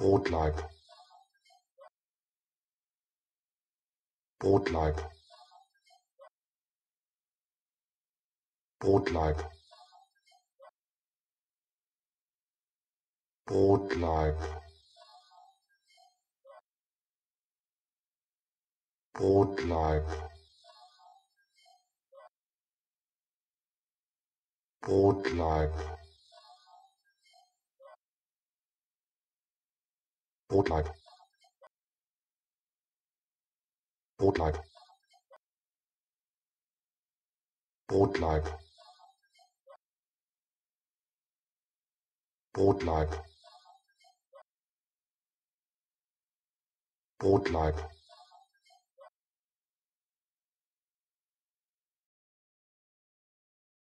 Brotleib, Brotleib, Brotleib, Brotleib, Brotleib, Brotleib, Brotleib, Brotleib, Brotleib, Brotleib, Brotleib.